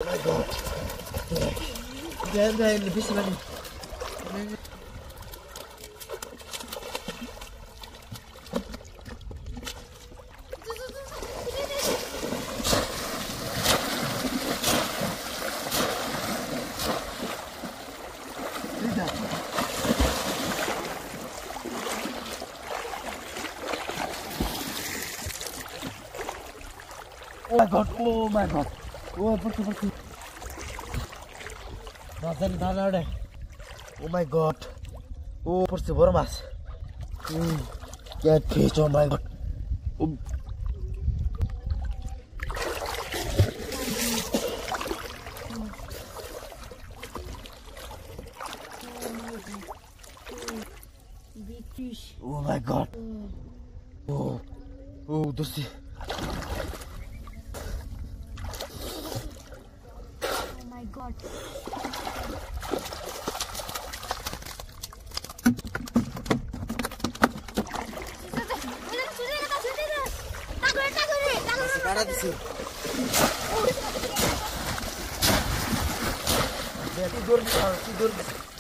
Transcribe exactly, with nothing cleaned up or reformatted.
my god. Dia dia lebih sekali. Oh my god, oh my god. Oh, pergi pergi. Nasan dana deh. Oh my god. Oh, pergi baru mas. Hmm. Get fish, oh my god. Oh. Big fish. Oh my god. Oh. Oh, dosti. My god. Sekarang di sini. Dia tidur, tidur.